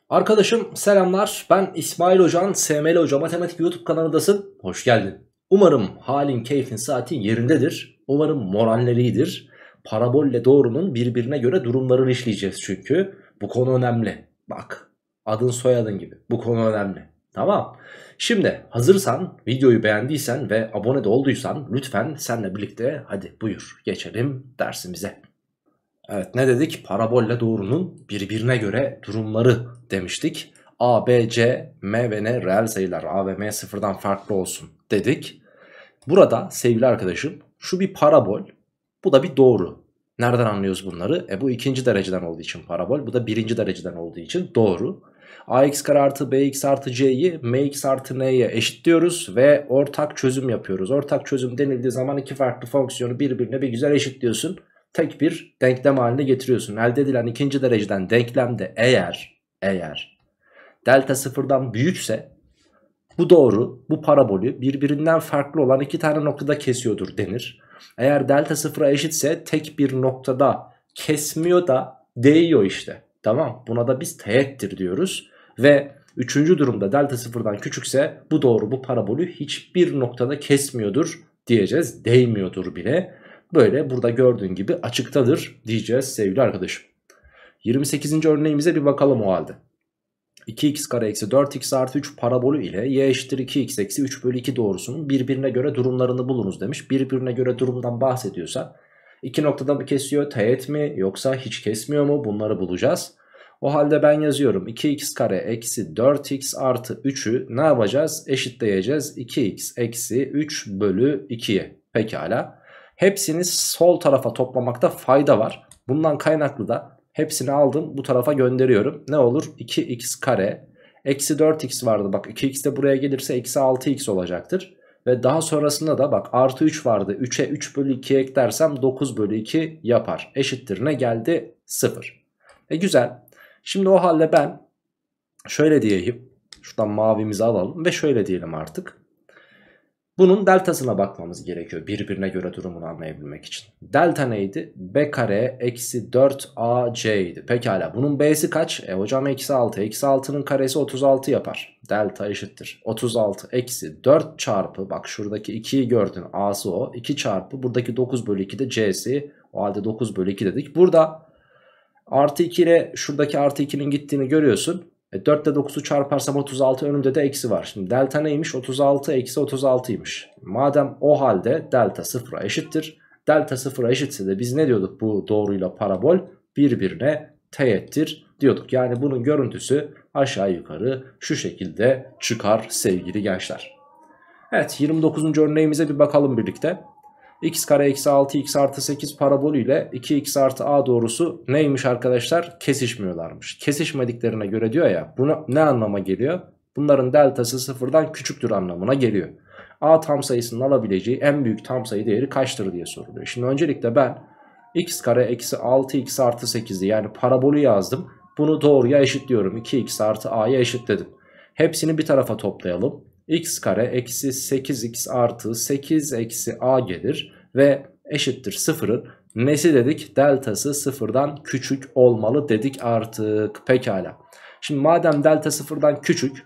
Arkadaşım selamlar, ben İsmail Hocan, SML Hoca Matematik YouTube kanalındasın, hoş geldin. Umarım halin, keyfin, saatin yerindedir, umarım moralleri iyidir. Parabolle doğrunun birbirine göre durumlarını işleyeceğiz çünkü bu konu önemli. Bak, adın soyadın gibi, bu konu önemli, tamam. Şimdi hazırsan, videoyu beğendiysen ve abone de olduysan lütfen senle birlikte hadi buyur geçelim dersimize. Evet, ne dedik? Parabolle doğrunun birbirine göre durumları demiştik. A, B, C, M ve N reel sayılar. A ve M sıfırdan farklı olsun dedik. Burada sevgili arkadaşım şu bir parabol, bu da bir doğru. Nereden anlıyoruz bunları? Bu ikinci dereceden olduğu için parabol, bu da birinci dereceden olduğu için doğru. Ax kare artı bx artı c'yi mx artı n'ye eşitliyoruz ve ortak çözüm yapıyoruz. Ortak çözüm denildiği zaman iki farklı fonksiyonu birbirine bir güzel eşitliyorsun. Tek bir denklem haline getiriyorsun. Elde edilen ikinci dereceden denklemde eğer delta sıfırdan büyükse bu doğru, bu parabolü birbirinden farklı olan iki tane noktada kesiyordur denir. Eğer delta sıfıra eşitse tek bir noktada kesmiyor da değiyor işte. Tamam, buna da biz teğettir diyoruz. Ve üçüncü durumda delta sıfırdan küçükse bu doğru, bu parabolü hiçbir noktada kesmiyordur diyeceğiz. Değmiyordur bile. Böyle burada gördüğün gibi açıktadır diyeceğiz sevgili arkadaşım. 28. örneğimize bir bakalım o halde. 2x kare eksi 4x artı 3 parabolü ile y eşittir 2x eksi 3 bölü 2 doğrusunun birbirine göre durumlarını bulunuz demiş. Birbirine göre durumdan bahsediyorsa iki noktada mı kesiyor, teğet mi, yoksa hiç kesmiyor mu, bunları bulacağız. O halde ben yazıyorum 2x kare eksi 4x artı 3'ü ne yapacağız, eşitleyeceğiz 2x eksi 3 bölü 2'ye. Pekala, hepsini sol tarafa toplamakta fayda var. Bundan kaynaklı da hepsini aldım, bu tarafa gönderiyorum. Ne olur? 2x kare eksi 4x vardı. Bak 2x de buraya gelirse eksi 6x olacaktır. Ve daha sonrasında da bak artı 3 vardı. 3'e 3 bölü 2 eklersem 9 bölü 2 yapar. Eşittir ne geldi? 0. Güzel. Şimdi o halde ben şöyle diyeyim. Şuradan mavimizi alalım ve şöyle diyelim artık. Bunun deltasına bakmamız gerekiyor birbirine göre durumunu anlayabilmek için. Delta neydi? B kare eksi 4ac idi. Pekala, bunun b'si kaç? Hocam eksi 6. Eksi 6'nın karesi 36 yapar. Delta eşittir 36 eksi 4 çarpı, bak şuradaki 2'yi gördün, a'sı o. 2 çarpı buradaki 9 bölü 2 de c'si. O halde 9 bölü 2 dedik. Burada artı 2 ile şuradaki artı 2'nin gittiğini görüyorsun. 4 ile 9'u çarparsam 36, önünde de eksi var. Şimdi delta neymiş? 36 eksi 36'ymış. Madem o halde delta sıfıra eşittir. Delta sıfıra eşitse de biz ne diyorduk bu doğruyla parabol? Birbirine teğettir diyorduk. Yani bunun görüntüsü aşağı yukarı şu şekilde çıkar sevgili gençler. Evet, 29. örneğimize bir bakalım birlikte. X kare eksi 6x artı 8 parabolü ile 2x artı a doğrusu neymiş arkadaşlar? Kesişmiyorlarmış. Kesişmediklerine göre diyor ya, bu ne anlama geliyor? Bunların deltası sıfırdan küçüktür anlamına geliyor. A tam sayısının alabileceği en büyük tam sayı değeri kaçtır diye soruluyor. Şimdi öncelikle ben x kare eksi 6x artı 8'i yani parabolü yazdım. Bunu doğruya eşitliyorum. 2x artı a'ya eşitledim. Hepsini bir tarafa toplayalım. X kare eksi 8x artı 8 eksi a gelir ve eşittir sıfırın nesi dedik? Deltası sıfırdan küçük olmalı dedik artık. Pekala. Şimdi madem delta sıfırdan küçük,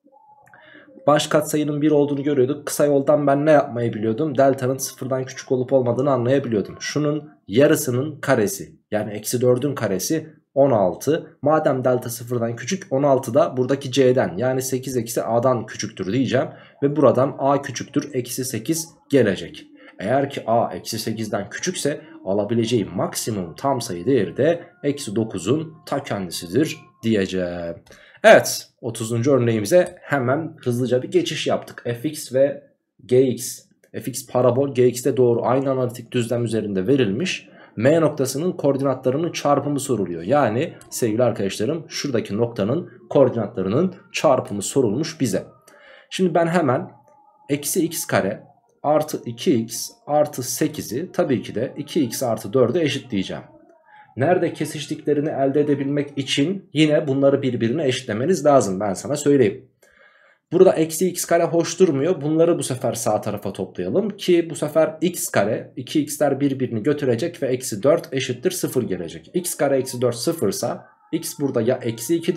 baş katsayının 1 olduğunu görüyorduk. Kısa yoldan ben ne yapmayı biliyordum? Delta'nın sıfırdan küçük olup olmadığını anlayabiliyordum. Şunun yarısının karesi, yani eksi 4'ün karesi 16. Madem delta sıfırdan küçük, 16 da buradaki c'den yani 8 eksi a'dan küçüktür diyeceğim. Ve buradan a küçüktür eksi 8 gelecek. Eğer ki a eksi 8'den küçükse alabileceği maksimum tam sayı değeri de eksi 9'un ta kendisidir diyeceğim. Evet, 30. örneğimize hemen hızlıca bir geçiş yaptık. Fx ve gx. Fx parabol, gx de doğru aynı analitik düzlem üzerinde verilmiş. M noktasının koordinatlarının çarpımı soruluyor. Yani sevgili arkadaşlarım, şuradaki noktanın koordinatlarının çarpımı sorulmuş bize. Şimdi ben hemen eksi x kare artı 2x artı 8'i tabii ki de 2x artı 4'e eşitleyeceğim. Nerede kesiştiklerini elde edebilmek için yine bunları birbirine eşitlemeniz lazım, ben sana söyleyeyim. Burada eksi x kare hoş durmuyor. Bunları bu sefer sağ tarafa toplayalım ki bu sefer x kare 2x'ler birbirini götürecek ve eksi 4 eşittir 0 gelecek. X kare eksi 4 sıfırsa x burada ya eksi 2'dir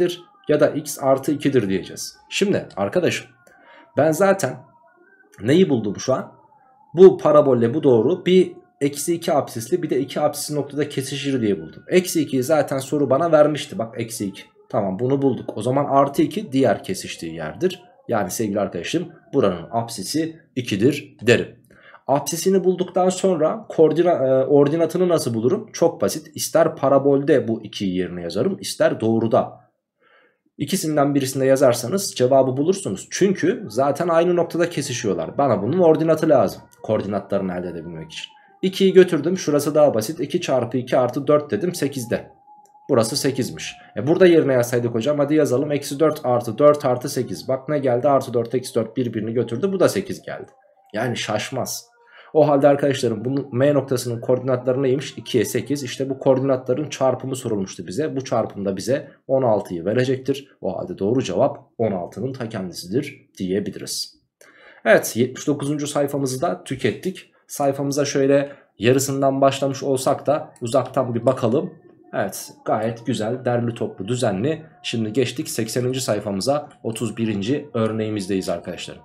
ya da x artı 2'dir diyeceğiz. Şimdi arkadaşım ben zaten neyi buldum şu an? Bu parabolle bu doğru bir eksi 2 apsisli bir de 2 apsisli noktada kesişir diye buldum. Eksi 2'yi zaten soru bana vermişti, bak eksi 2. Tamam, bunu bulduk. O zaman artı 2 diğer kesiştiği yerdir. Yani sevgili arkadaşım buranın apsisi 2'dir derim. Apsisini bulduktan sonra ordinatını nasıl bulurum? Çok basit. İster parabolde bu 2'yi yerine yazarım, ister doğruda. İkisinden birisinde yazarsanız cevabı bulursunuz. Çünkü zaten aynı noktada kesişiyorlar. Bana bunun ordinatı lazım, koordinatlarını elde edebilmek için. 2'yi götürdüm, şurası daha basit. 2 çarpı 2 artı 4 dedim, 8'de. Burası 8'miş. Burada yerine yazsaydık hocam, hadi yazalım. Eksi 4 artı 4 artı 8. Bak ne geldi? Artı 4 eksi 4 birbirini götürdü. Bu da 8 geldi. Yani şaşmaz. O halde arkadaşlarım bunun M noktasının koordinatları neymiş? 2'ye 8. İşte bu koordinatların çarpımı sorulmuştu bize. Bu çarpımda bize 16'yı verecektir. O halde doğru cevap 16'nın ta kendisidir diyebiliriz. Evet, 79. sayfamızı da tükettik. Sayfamıza şöyle yarısından başlamış olsak da uzaktan bir bakalım. Evet, gayet güzel, derli toplu, düzenli. Şimdi geçtik 80. sayfamıza, 31. örneğimizdeyiz arkadaşlar.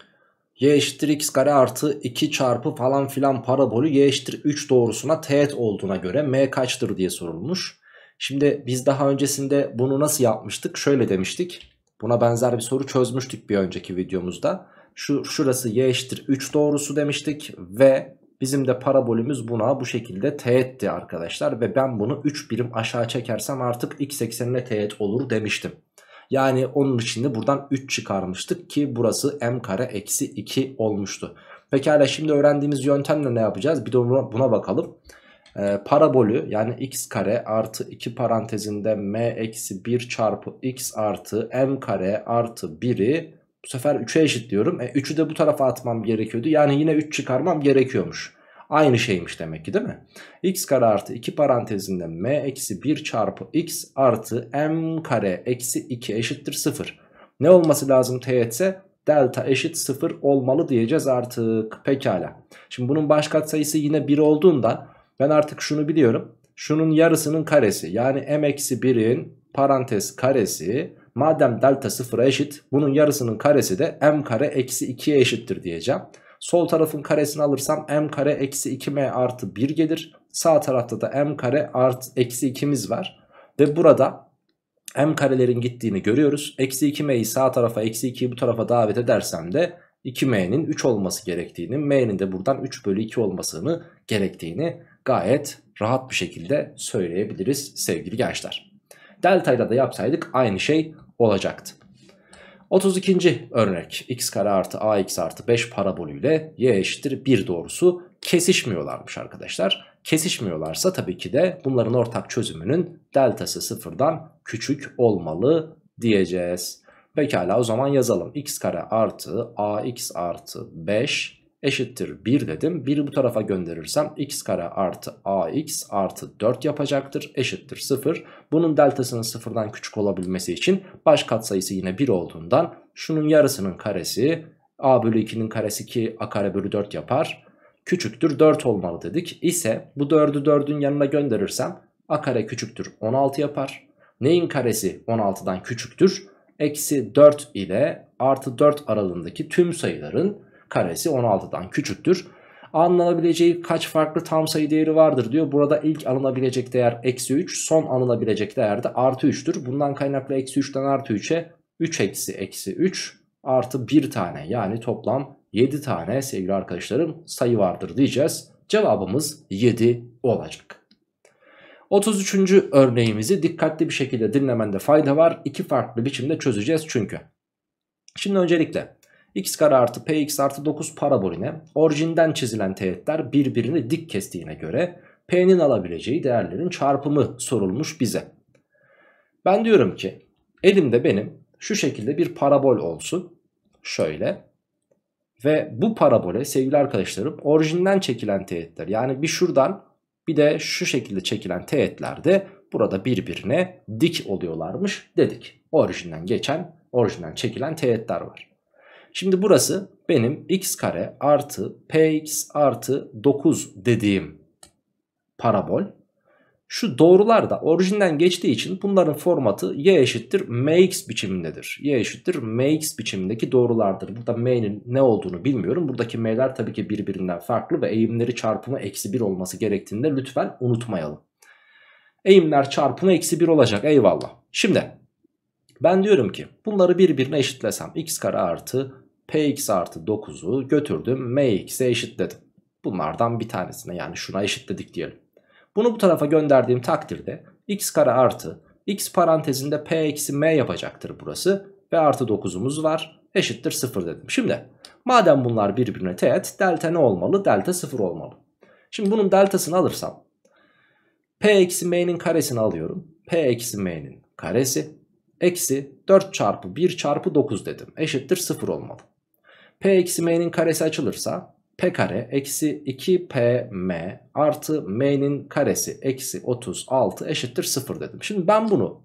Y eşittir x kare artı 2 çarpı falan filan parabolü y eşittir 3 doğrusuna teğet olduğuna göre m kaçtır diye sorulmuş. Şimdi biz daha öncesinde bunu nasıl yapmıştık? Şöyle demiştik. Buna benzer bir soru çözmüştük bir önceki videomuzda. Şurası y eşittir 3 doğrusu demiştik ve bizim de parabolümüz buna bu şekilde teğetti arkadaşlar. Ve ben bunu 3 birim aşağı çekersem artık x eksenine teğet olur demiştim. Yani onun için de buradan 3 çıkarmıştık ki burası m kare eksi 2 olmuştu. Pekala, şimdi öğrendiğimiz yöntemle ne yapacağız? Bir de buna bakalım. Parabolü, yani x kare artı 2 parantezinde m eksi 1 çarpı x artı m kare artı 1'i bu sefer 3'e eşitliyorum. 3'ü de bu tarafa atmam gerekiyordu. Yani yine 3 çıkarmam gerekiyormuş. Aynı şeymiş demek ki, değil mi? X kare artı 2 parantezinde m eksi 1 çarpı x artı m kare eksi 2 eşittir 0. Ne olması lazım teğetse? Delta eşit 0 olmalı diyeceğiz artık. Pekala. Şimdi bunun baş katsayısı yine 1 olduğundan ben artık şunu biliyorum. Şunun yarısının karesi, yani m eksi 1'in parantez karesi, madem delta 0'a eşit, bunun yarısının karesi de m kare eksi 2'ye eşittir diyeceğim. Sol tarafın karesini alırsam m kare eksi 2m artı 1 gelir. Sağ tarafta da m kare artı eksi 2'miz var. Ve burada m karelerin gittiğini görüyoruz. Eksi 2m'yi sağ tarafa, eksi 2'yi bu tarafa davet edersem de 2m'nin 3 olması gerektiğini, m'nin de buradan 3 bölü 2 olmasını gerektiğini gayet rahat bir şekilde söyleyebiliriz sevgili gençler. Delta ile de yapsaydık aynı şey olacaktı. 32. örnek, x kare artı ax artı 5 parabolüyle y eşittir 1 doğrusu kesişmiyorlarmış arkadaşlar. Kesişmiyorlarsa tabii ki de bunların ortak çözümünün deltası sıfırdan küçük olmalı diyeceğiz. Pekala, o zaman yazalım. X kare artı ax artı 5 eşittir 1 dedim. 1'i bu tarafa gönderirsem x kare artı ax artı 4 yapacaktır. Eşittir 0. Bunun deltasının sıfırdan küçük olabilmesi için baş katsayısı yine 1 olduğundan şunun yarısının karesi a bölü 2'nin karesi ki a kare bölü 4 yapar. Küçüktür 4 olmalı dedik. İse bu 4'ü 4'ün yanına gönderirsem a kare küçüktür 16 yapar. Neyin karesi 16'dan küçüktür? Eksi 4 ile artı 4 aralığındaki tüm sayıların karesi 16'dan küçüktür. Alınabileceği kaç farklı tam sayı değeri vardır diyor. Burada ilk alınabilecek değer eksi 3, son alınabilecek değer de artı 3'tür. Bundan kaynaklı eksi 3'ten artı 3'e 3 eksi 3 artı 1 tane, yani toplam 7 tane sevgili arkadaşlarım sayı vardır diyeceğiz. Cevabımız 7 olacak. 33. örneğimizi dikkatli bir şekilde dinlemende fayda var. İki farklı biçimde çözeceğiz çünkü. Şimdi öncelikle x kare artı px artı 9 parabolüne orijinden çizilen teğetler birbirini dik kestiğine göre p'nin alabileceği değerlerin çarpımı sorulmuş bize. Ben diyorum ki elimde benim şu şekilde bir parabol olsun. Şöyle. Ve bu parabole sevgili arkadaşlarım orijinden çekilen teğetler, yani bir şuradan bir de şu şekilde çekilen teğetler de burada birbirine dik oluyorlarmış dedik. Orijinden çekilen teğetler var. Şimdi burası benim x kare artı px artı 9 dediğim parabol. Şu doğrular da orijinden geçtiği için bunların formatı y eşittir mx biçimindedir. Y eşittir mx biçimindeki doğrulardır. Burada m'nin ne olduğunu bilmiyorum. Buradaki m'ler tabii ki birbirinden farklı ve eğimleri çarpımı -1 olması gerektiğini de lütfen unutmayalım. Eğimler çarpımı -1 olacak, eyvallah. Şimdi ben diyorum ki bunları birbirine eşitlesem x kare artı px artı 9'u götürdüm mx'e eşitledim. Bunlardan bir tanesine, yani şuna eşitledik diyelim. Bunu bu tarafa gönderdiğim takdirde x kare artı x parantezinde p eksi m yapacaktır burası. Ve artı 9'umuz var, eşittir 0 dedim. Şimdi madem bunlar birbirine teğet, delta ne olmalı? Delta 0 olmalı. Şimdi bunun deltasını alırsam p eksi m'nin karesini alıyorum. P eksi m'nin karesi eksi 4 çarpı 1 çarpı 9 dedim. Eşittir 0 olmalı. P eksi m'nin karesi açılırsa p kare eksi 2pm artı m'nin karesi eksi 36 eşittir 0 dedim. Şimdi ben bunu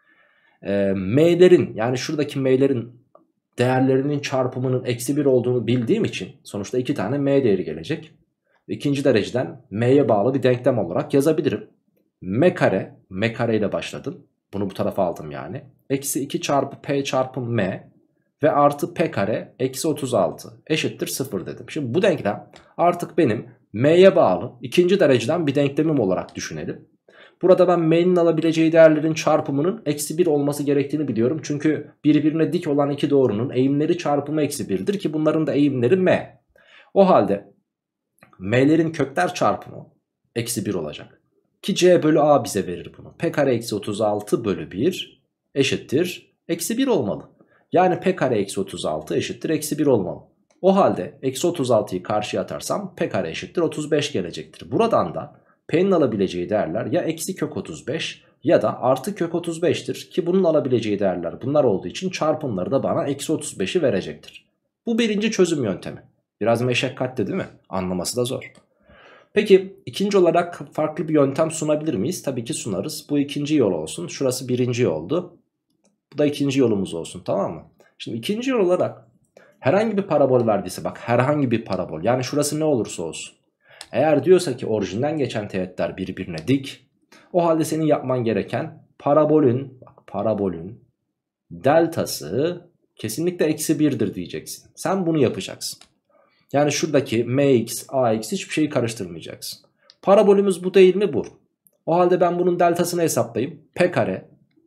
m'lerin, yani şuradaki m'lerin değerlerinin çarpımının -1 olduğunu bildiğim için sonuçta 2 tane m değeri gelecek. İkinci dereceden m'ye bağlı bir denklem olarak yazabilirim. M kare ile başladım. Bunu bu tarafa aldım yani. Eksi 2 çarpı p çarpı m ve artı p kare eksi 36 eşittir 0 dedim. Şimdi bu denklem artık benim m'ye bağlı ikinci dereceden bir denklemim olarak düşünelim. Burada ben m'nin alabileceği değerlerin çarpımının -1 olması gerektiğini biliyorum. Çünkü birbirine dik olan iki doğrunun eğimleri çarpımı -1'dir ki bunların da eğimleri m. O halde m'lerin kökler çarpımı -1 olacak. Ki c bölü a bize verir bunu. P kare eksi 36 bölü 1 eşittir -1 olmalı. Yani p kare eksi 36 eşittir -1 olmalı. O halde eksi 36'yı karşıya atarsam p kare eşittir 35 gelecektir. Buradan da p'nin alabileceği değerler ya eksi kök 35 ya da artı kök 35'tir. Ki bunun alabileceği değerler bunlar olduğu için çarpımları da bana eksi 35'i verecektir. Bu birinci çözüm yöntemi. Biraz meşakkatli değil mi? Anlaması da zor. Peki ikinci olarak farklı bir yöntem sunabilir miyiz? Tabii ki sunarız. Bu ikinci yol olsun. Şurası birinci yoldu. Bu da ikinci yolumuz olsun, tamam mı? Şimdi ikinci yol olarak herhangi bir parabol verdiyse, bak herhangi bir parabol, yani şurası ne olursa olsun. Eğer diyorsa ki orijinden geçen teğetler birbirine dik, o halde senin yapman gereken parabolün deltası kesinlikle -1'dir diyeceksin. Sen bunu yapacaksın. Yani şuradaki mx, ax hiçbir şeyi karıştırmayacaksın. Parabolümüz bu değil mi? Bu. O halde ben bunun deltasını hesaplayayım. P kare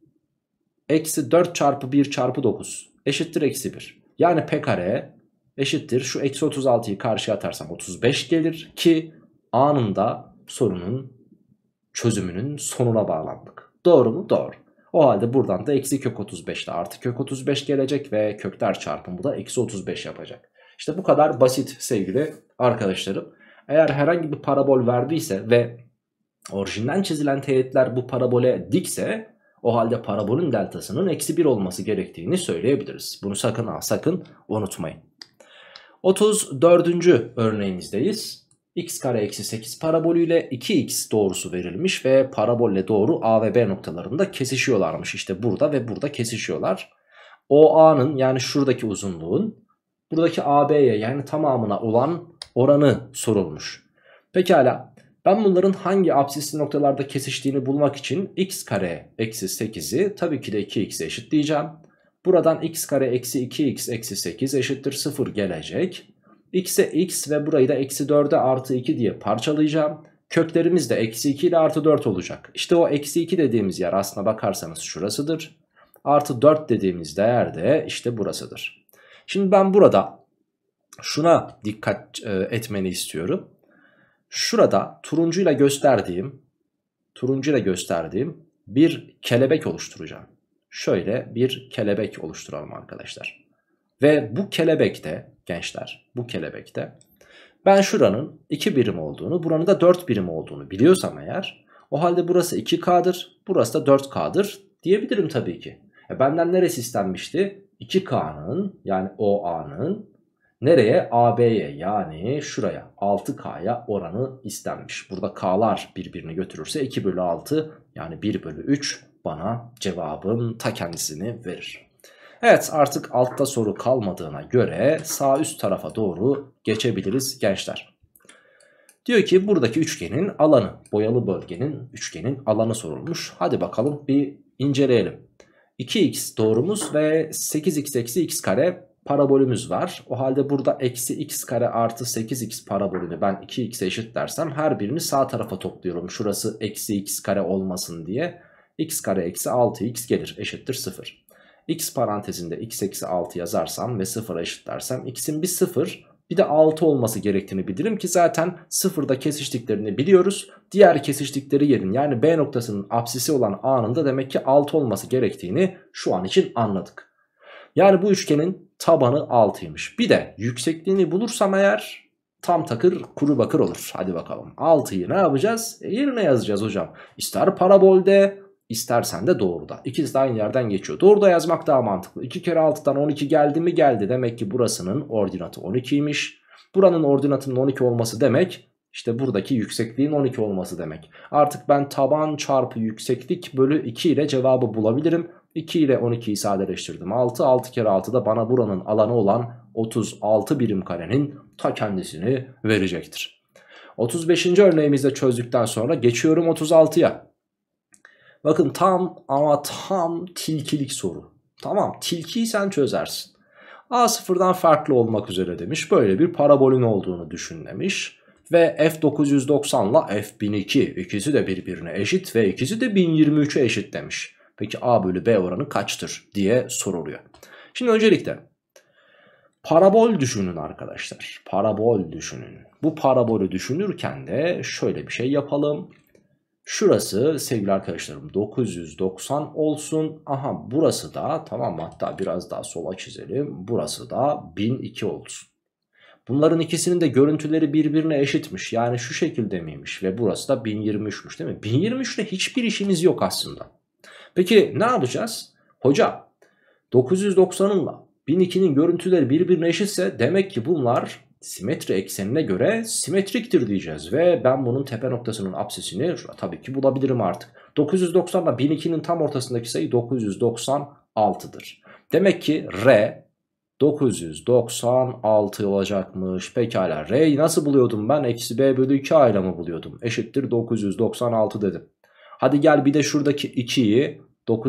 eksi 4 çarpı 1 çarpı 9 eşittir -1. Yani p kare eşittir, şu eksi 36'yı karşıya atarsam 35 gelir ki anında sorunun çözümünün sonuna bağlandık. Doğru mu? Doğru. O halde buradan da eksi kök 35 ile artı kök 35 gelecek ve kökler çarpımı da eksi 35 yapacak. İşte bu kadar basit sevgili arkadaşlarım. Eğer herhangi bir parabol verdiyse ve orijinden çizilen teğetler bu parabole dikse, o halde parabolün deltasının -1 olması gerektiğini söyleyebiliriz. Bunu sakın unutmayın. 34. örneğimizdeyiz. X kare eksi 8 parabolüyle 2x doğrusu verilmiş ve parabolle doğru A ve B noktalarında kesişiyorlarmış. İşte burada ve burada kesişiyorlar. OA'nın, yani şuradaki uzunluğun buradaki AB'ye, yani tamamına olan oranı sorulmuş. Pekala, ben bunların hangi apsisli noktalarda kesiştiğini bulmak için x kare eksi 8'i tabii ki de 2x'e eşitleyeceğim. Buradan x kare eksi 2x eksi 8 eşittir 0 gelecek. X'e x ve burayı da eksi 4'e artı 2 diye parçalayacağım. Köklerimiz de eksi 2 ile artı 4 olacak. İşte o eksi 2 dediğimiz yer aslına bakarsanız şurasıdır. Artı 4 dediğimiz değer de işte burasıdır. Şimdi ben burada şuna dikkat etmeni istiyorum. Şurada turuncuyla gösterdiğim bir kelebek oluşturacağım. Şöyle bir kelebek oluşturalım arkadaşlar. Ve bu kelebekte gençler, bu kelebekte ben şuranın 2 birim olduğunu, buranın da 4 birim olduğunu biliyorsam eğer, o halde burası 2K'dır, burası da 4K'dır diyebilirim tabii ki. Benden neresi istenmişti? 2K'nın, yani OA'nın nereye? AB'ye, yani şuraya 6K'ya oranı istenmiş. Burada K'lar birbirini götürürse 2 bölü 6, yani 1 bölü 3 bana cevabın ta kendisini verir. Evet, artık altta soru kalmadığına göre sağ üst tarafa doğru geçebiliriz gençler. Diyor ki buradaki üçgenin alanı, boyalı bölgenin üçgenin alanı sorulmuş. Hadi bakalım bir inceleyelim. 2x doğrumuz ve 8x eksi x kare parabolümüz var. O halde burada eksi x kare artı 8x parabolünü ben 2x'e eşit dersem her birini sağ tarafa topluyorum. Şurası eksi x kare olmasın diye. X kare eksi 6x gelir, eşittir 0. X parantezinde x eksi 6 yazarsam ve 0'a eşitlersem x'in bir 0 bir de 6 olması gerektiğini bilirim ki zaten 0'da kesiştiklerini biliyoruz. Diğer kesiştikleri yerin, yani B noktasının apsisi olan A'nın da demek ki 6 olması gerektiğini şu an için anladık. Yani bu üçgenin tabanı 6'ymış. Bir de yüksekliğini bulursam eğer tam takır kuru bakır olur. Hadi bakalım 6'yı ne yapacağız? Yerine yazacağız hocam. İster parabolde, İstersen de doğruda. İkisi de aynı yerden geçiyor. Doğruda yazmak daha mantıklı. 2 kere 6'dan 12 geldi mi geldi. Demek ki burasının ordinatı 12'ymiş. Buranın ordinatının 12 olması demek işte buradaki yüksekliğin 12 olması demek. Artık ben taban çarpı yükseklik bölü 2 ile cevabı bulabilirim. 2 ile 12'yi sadeleştirdim. 6 kere 6 da bana buranın alanı olan 36 birim karenin ta kendisini verecektir. 35. örneğimizde çözdükten sonra geçiyorum 36'ya. Bakın tam ama tam tilkilik soru. Tamam, tilkiyi sen çözersin. A sıfırdan farklı olmak üzere demiş. Böyle bir parabolün olduğunu düşün demiş. Ve F990 ile F1002 ikisi de birbirine eşit ve ikisi de 1023'e eşit demiş. Peki A bölü B oranı kaçtır diye soruluyor. Şimdi öncelikle parabol düşünün arkadaşlar. Parabol düşünün. Bu parabolü düşünürken de şöyle bir şey yapalım. Şurası sevgili arkadaşlarım 990 olsun. Aha burası da, tamam mı, hatta biraz daha sola çizelim. Burası da 1002 olsun. Bunların ikisinin de görüntüleri birbirine eşitmiş. Yani şu şekilde miymiş ve burası da 1023'müş değil mi? 1023 ile hiçbir işimiz yok aslında. Peki ne yapacağız? Hoca 990'ınla 1002'nin görüntüleri birbirine eşitse demek ki bunlar simetri eksenine göre simetriktir diyeceğiz. Ve ben bunun tepe noktasının apsisini tabii ki bulabilirim artık. 990 ile 1002'nin tam ortasındaki sayı 996'dır. Demek ki R 996 olacakmış. Pekala, R'yi nasıl buluyordum ben? Eksi B bölü 2 A ile mi buluyordum? Eşittir 996 dedim. Hadi gel bir de şuradaki 2'yi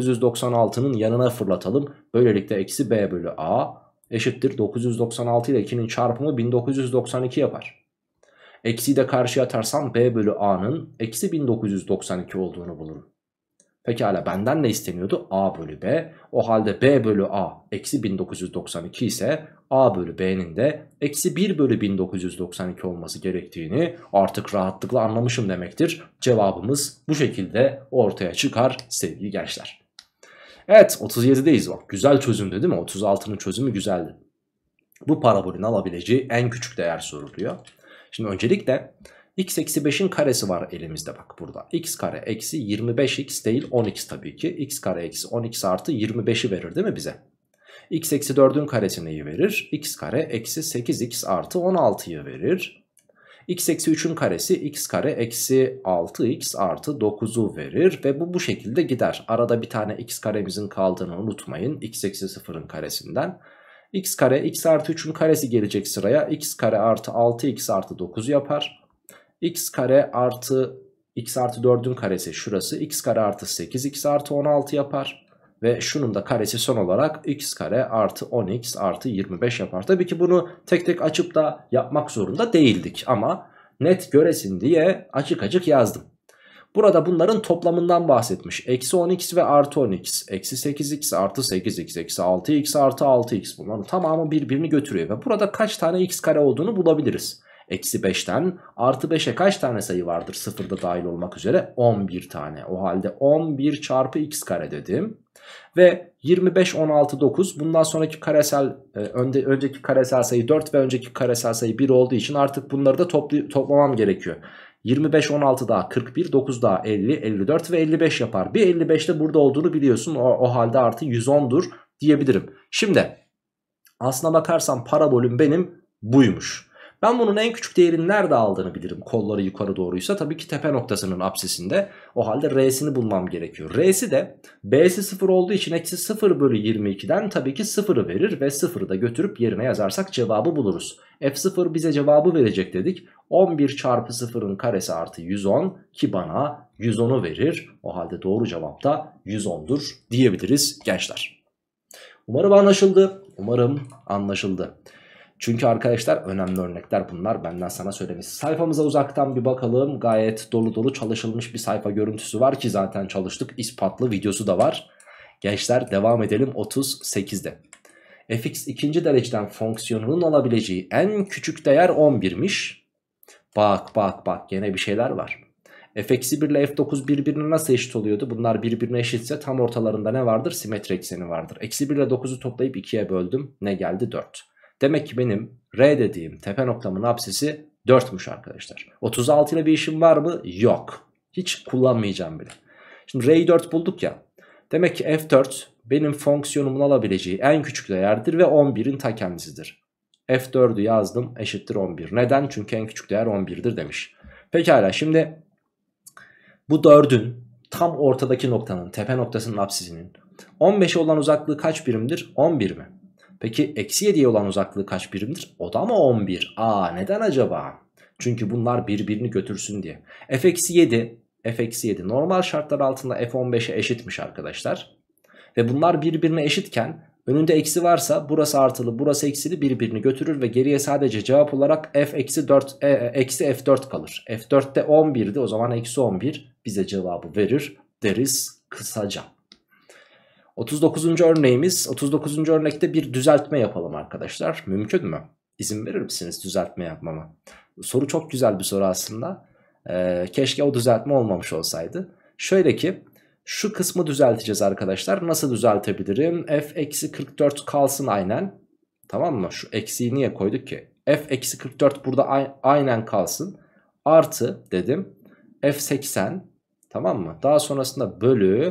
996'nın yanına fırlatalım. Böylelikle eksi B bölü A eşittir 996 ile 2'nin çarpımı 1992 yapar. Eksiyi de karşıya atarsam B bölü A'nın eksi 1992 olduğunu bulurum. Pekala, benden ne isteniyordu? A bölü B. O halde B bölü A eksi 1992 ise A bölü B'nin de eksi 1 bölü 1992 olması gerektiğini artık rahatlıkla anlamışım demektir. Cevabımız bu şekilde ortaya çıkar sevgili gençler. Evet, 37'deyiz bak. Güzel çözümdü değil mi? 36'nın çözümü güzeldi. Bu parabolün alabileceği en küçük değer soruluyor. Şimdi öncelikle x eksi 5'in karesi var elimizde bak burada. X kare eksi 25x değil 10x tabii ki. X kare eksi 10x artı 25'i verir değil mi bize? X eksi 4'ün karesi neyi verir? X kare eksi 8x artı 16'yı verir. X eksi 3'ün karesi x kare eksi 6x artı 9'u verir. Ve bu şekilde gider. Arada bir tane x karemizin kaldığını unutmayın. X eksi 0'ın karesinden. X kare x artı 3'ün karesi gelecek sıraya. X kare artı 6x artı 9 yapar. X kare artı x artı 4'ün karesi şurası. X kare artı 8x artı 16 yapar. Ve şunun da karesi son olarak x kare artı 10x artı 25 yapar. Tabii ki bunu tek tek açıp da yapmak zorunda değildik. Ama net göresin diye açık açık yazdım. Burada bunların toplamından bahsetmiş. Eksi 10x ve artı 10x. Eksi 8x artı 8x. Eksi 6x artı 6x. Bunların tamamı birbirini götürüyor. Ve burada kaç tane x kare olduğunu bulabiliriz. Eksi 5'ten artı 5'e kaç tane sayı vardır? Sıfırda dahil olmak üzere 11 tane. O halde 11 çarpı x kare dedim. Ve 25, 16, 9. Bundan sonraki karesel, önceki karesel sayı 4 ve önceki karesel sayı 1 olduğu için artık bunları da toplamam gerekiyor. 25, 16 daha 41, 9 daha 50, 54 ve 55 yapar. Bir 55 de burada olduğunu biliyorsun. O halde artı 110'dur diyebilirim. Şimdi aslına bakarsam parabolüm benim buymuş. Ben bunun en küçük değerini nerede aldığını bilirim. Kolları yukarı doğruysa tabii ki tepe noktasının apsisinde. O halde R'sini bulmam gerekiyor. R'si de B'si 0 olduğu için eksi 0 bölü 22'den tabii ki 0'ı verir. Ve 0'ı da götürüp yerine yazarsak cevabı buluruz. F0 bize cevabı verecek dedik. 11 çarpı 0'ın karesi artı 110 ki bana 110'u verir. O halde doğru cevap da 110'dur diyebiliriz gençler. Umarım anlaşıldı. Umarım anlaşıldı. Çünkü arkadaşlar önemli örnekler bunlar, benden sana söylemesi. Sayfamıza uzaktan bir bakalım. Gayet dolu dolu çalışılmış bir sayfa görüntüsü var ki zaten çalıştık. İspatlı videosu da var. Gençler devam edelim 38'de. Fx ikinci dereceden fonksiyonunun alabileceği en küçük değer 11'miş. Bak gene bir şeyler var. F-1 ile F9 birbirine nasıl eşit oluyordu? Bunlar birbirine eşitse tam ortalarında ne vardır? Simetri ekseni vardır. Eksi 1 ile 9'u toplayıp 2'ye böldüm. Ne geldi? 4. Demek ki benim R dediğim tepe noktamın apsisi 4'müş arkadaşlar. 36 ile bir işim var mı? Yok. Hiç kullanmayacağım bile. Şimdi R'yi 4 bulduk ya. Demek ki F4 benim fonksiyonumun alabileceği en küçük değerdir ve 11'in ta kendisidir. F4'ü yazdım, eşittir 11. Neden? Çünkü en küçük değer 11'dir demiş. Pekala, şimdi bu 4'ün tam ortadaki noktanın, tepe noktasının apsisinin 15'e olan uzaklığı kaç birimdir? 11 mi? Peki eksi 7'ye olan uzaklığı kaç birimdir? O da mı 11? Neden acaba? Çünkü bunlar birbirini götürsün diye. F-7 normal şartlar altında F15'e eşitmiş arkadaşlar. Ve bunlar birbirine eşitken önünde eksi varsa burası artılı burası eksili birbirini götürür ve geriye sadece cevap olarak eksi F4 kalır. F4'te 11'di, o zaman eksi 11 bize cevabı verir deriz kısaca. 39. örneğimiz. 39. örnekte bir düzeltme yapalım arkadaşlar. Mümkün mü? İzin verir misiniz düzeltme yapmama? Soru çok güzel bir soru aslında. Keşke o düzeltme olmamış olsaydı. Şöyle ki şu kısmı düzelteceğiz arkadaşlar. Nasıl düzeltebilirim? F-44 kalsın aynen. Tamam mı? Şu eksiği niye koyduk ki? F-44 burada aynen kalsın. Artı dedim. F80, tamam mı? Daha sonrasında bölü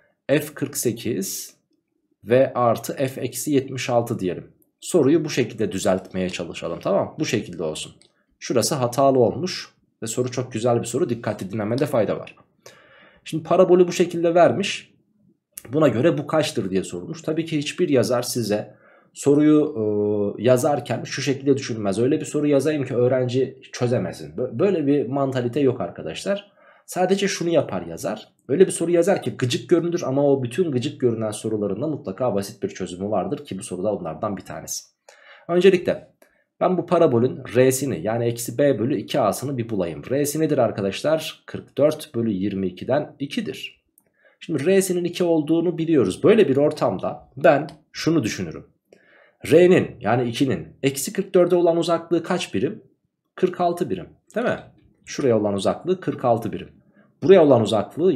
F48 ve artı F-76 diyelim. Soruyu bu şekilde düzeltmeye çalışalım, tamam mı? Bu şekilde olsun. Şurası hatalı olmuş ve soru çok güzel bir soru. Dikkatli dinlemede fayda var. Şimdi parabolü bu şekilde vermiş. Buna göre bu kaçtır diye sorulmuş. Tabii ki hiçbir yazar size soruyu yazarken şu şekilde düşünmez. Öyle bir soru yazayım ki öğrenci çözemesin. Böyle bir mantalite yok arkadaşlar. Sadece şunu yapar yazar. Öyle bir soru yazar ki gıcık görünür ama o bütün gıcık görünen sorularında mutlaka basit bir çözümü vardır ki bu soruda onlardan bir tanesi. Öncelikle ben bu parabolün R'sini yani eksi B bölü 2A'sını bir bulayım. R'si nedir arkadaşlar? 44 bölü 22'den 2'dir. Şimdi R'sinin 2 olduğunu biliyoruz. Böyle bir ortamda ben şunu düşünürüm. R'nin yani 2'nin eksi 44'e olan uzaklığı kaç birim? 46 birim, değil mi? Şuraya olan uzaklığı 46 birim. Buraya olan uzaklığı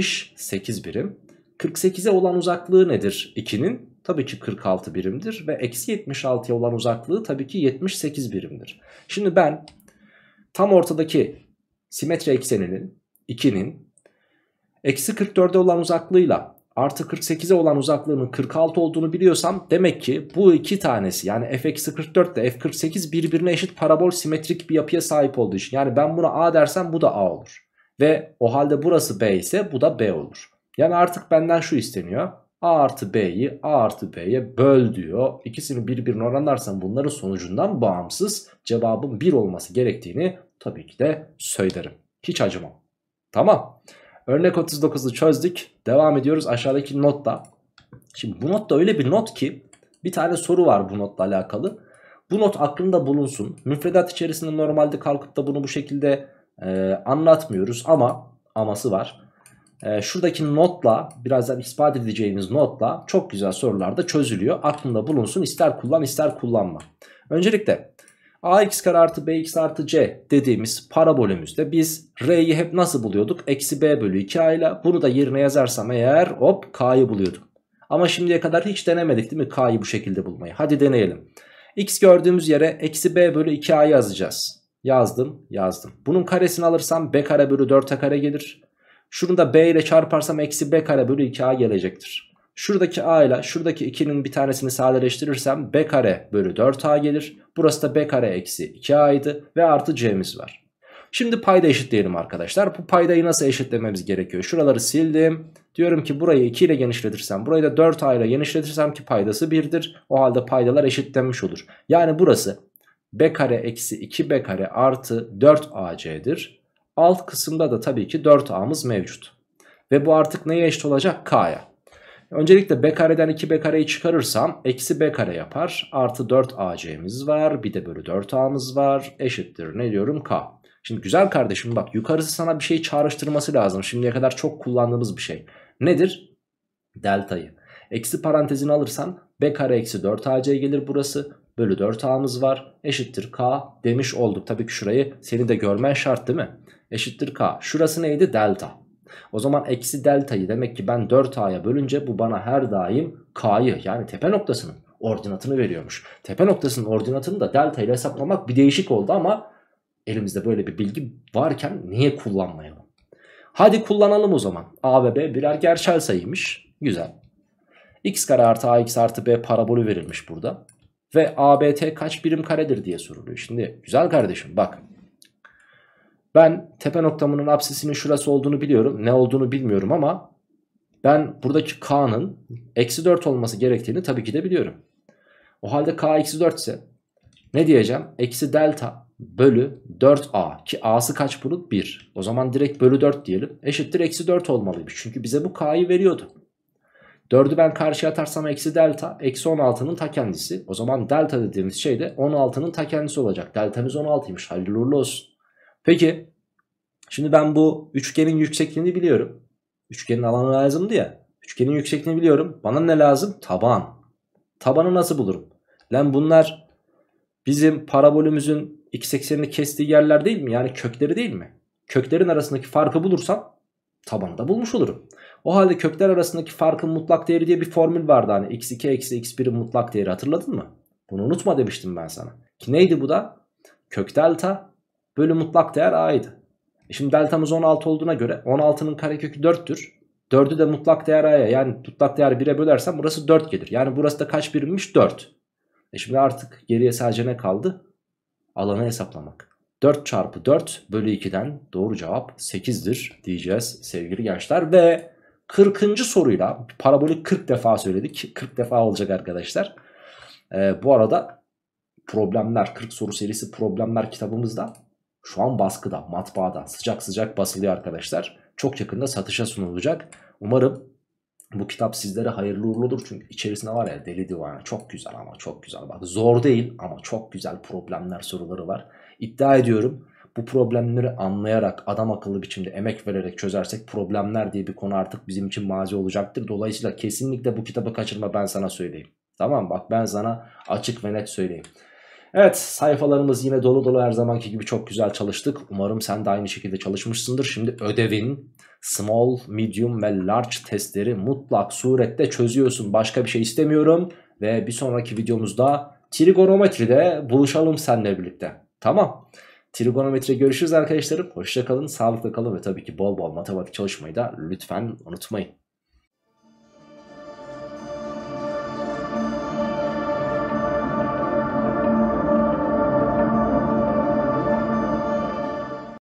78 birim. 48'e olan uzaklığı nedir 2'nin? Tabii ki 46 birimdir. Ve eksi 76'ya olan uzaklığı tabii ki 78 birimdir. Şimdi ben tam ortadaki simetri ekseninin 2'nin eksi 44'e olan uzaklığıyla artı 48'e olan uzaklığının 46 olduğunu biliyorsam demek ki bu iki tanesi yani f-44 ile f48 birbirine eşit parabol simetrik bir yapıya sahip olduğu için. Yani ben buna A dersem bu da A olur. Ve o halde burası B ise bu da B olur. Yani artık benden şu isteniyor. A artı B'yi A artı B'ye böl diyor. İkisini birbirine oranlarsam bunların sonucundan bağımsız cevabın 1 olması gerektiğini tabii ki de söylerim. Hiç acımam. Tamam. Örnek 39'u çözdük. Devam ediyoruz aşağıdaki notla. Şimdi bu notta öyle bir not ki bir tane soru var bu notla alakalı. Bu not aklında bulunsun. Müfredat içerisinde normalde kalkıp da bunu bu şekilde anlatmıyoruz ama aması var. Şuradaki notla birazdan ispat edeceğimiz notla çok güzel sorular da çözülüyor. Aklında bulunsun, ister kullan ister kullanma. Öncelikle ax kare artı bx artı c dediğimiz parabolümüzde biz r'yi hep nasıl buluyorduk? Eksi b bölü 2a ile bunu da yerine yazarsam eğer hop k'yı buluyordum. Ama şimdiye kadar hiç denemedik değil mi k'yı bu şekilde bulmayı? Hadi deneyelim. X gördüğümüz yere eksi b bölü 2a'yı yazacağız. Yazdım. Bunun karesini alırsam b kare bölü 4a kare gelir. Şunu da b ile çarparsam eksi b kare bölü 2a gelecektir. Şuradaki a ile şuradaki 2'nin bir tanesini sadeleştirirsem b kare bölü 4a gelir. Burası da b kare eksi 2a'ydı ve artı c'miz var. Şimdi payda eşitleyelim arkadaşlar. Bu paydayı nasıl eşitlememiz gerekiyor? Şuraları sildim. Diyorum ki burayı 2 ile genişletirsem, burayı da 4a ile genişletirsem ki paydası 1'dir. O halde paydalar eşitlenmiş olur. Yani burası b kare eksi 2b kare artı 4ac'dir. Alt kısımda da tabii ki 4a'mız mevcut. Ve bu artık neye eşit olacak? K'ya. Öncelikle b kareden 2b kareyi çıkarırsam eksi b kare yapar. Artı 4ac'miz var. Bir de bölü 4a'mız var. Eşittir ne diyorum? K. Şimdi güzel kardeşim bak, yukarısı sana bir şey çağrıştırması lazım. Şimdiye kadar çok kullandığımız bir şey. Nedir? Deltayı. Eksi parantezini alırsan b kare eksi 4ac gelir burası. Bölü 4a'mız var. Eşittir k demiş olduk. Tabii ki şurayı senin de görmen şart değil mi? Eşittir k. Şurası neydi? Delta. O zaman eksi deltayı demek ki ben 4a'ya bölünce bu bana her daim k'yı, yani tepe noktasının ordinatını veriyormuş. Tepe noktasının ordinatını da delta ile hesaplamak bir değişik oldu ama elimizde böyle bir bilgi varken niye kullanmayalım? Hadi kullanalım o zaman. A ve B birer gerçel sayıymış. Güzel. X kare artı AX artı B parabolü verilmiş burada. Ve ABT kaç birim karedir diye soruluyor. Şimdi güzel kardeşim bak. Ben tepe noktamının apsisinin şurası olduğunu biliyorum. Ne olduğunu bilmiyorum ama ben buradaki K'nın eksi 4 olması gerektiğini tabii ki de biliyorum. O halde K eksi 4 ise ne diyeceğim? Eksi delta bölü 4a, ki a'sı kaç bunun? 1. O zaman direkt bölü 4 diyelim. Eşittir eksi 4 olmalıymış. Çünkü bize bu k'yı veriyordu. 4'ü ben karşıya atarsam eksi delta eksi 16'nın ta kendisi. O zaman delta dediğimiz şey de 16'nın ta kendisi olacak. Deltamız 16'ymış. Hayırlı uğurlu olsun. Peki şimdi ben bu üçgenin yüksekliğini biliyorum. Üçgenin alanı lazımdı ya. Üçgenin yüksekliğini biliyorum. Bana ne lazım? Taban. Tabanı nasıl bulurum? Lan bunlar bizim parabolümüzün x eksenini kestiği yerler değil mi? Yani kökleri değil mi? Köklerin arasındaki farkı bulursam tabanı da bulmuş olurum. O halde kökler arasındaki farkın mutlak değeri diye bir formül vardı. Hani x2 eksi x1'in mutlak değeri, hatırladın mı? Bunu unutma demiştim ben sana. Ki neydi bu da? Kök delta bölü mutlak değer a'ydı. Şimdi deltamız 16 olduğuna göre 16'nın karekökü 4'tür. 4'ü de mutlak değer a'ya, yani mutlak değer 1'e bölersem burası 4 gelir. Yani burası da kaç birimmiş? 4. Şimdi artık geriye sadece ne kaldı? Alanı hesaplamak. 4 çarpı 4 bölü 2'den doğru cevap 8'dir diyeceğiz sevgili gençler. Ve 40. soruyla, parabolü 40 defa söyledik. 40 defa olacak arkadaşlar. Bu arada problemler, 40 soru serisi problemler kitabımızda şu an baskıda, matbaada sıcak sıcak basılıyor arkadaşlar. Çok yakında satışa sunulacak. Umarım bu kitap sizlere hayırlı uğurlu olur. Çünkü içerisinde var ya, deli divane, çok güzel ama çok güzel. Bak, zor değil ama çok güzel problemler, soruları var. İddia ediyorum bu problemleri anlayarak, adam akıllı biçimde emek vererek çözersek problemler diye bir konu artık bizim için mazi olacaktır. Dolayısıyla kesinlikle bu kitabı kaçırma, ben sana söyleyeyim. Tamam, bak ben sana açık ve net söyleyeyim. Evet, sayfalarımız yine dolu dolu, her zamanki gibi çok güzel çalıştık. Umarım sen de aynı şekilde çalışmışsındır. Şimdi ödevin small, medium ve large testleri mutlak surette çözüyorsun. Başka bir şey istemiyorum. Ve bir sonraki videomuzda trigonometride buluşalım seninle birlikte. Tamam. Trigonometride görüşürüz arkadaşlarım. Hoşça kalın, sağlıkla kalın ve tabii ki bol bol matematik çalışmayı da lütfen unutmayın.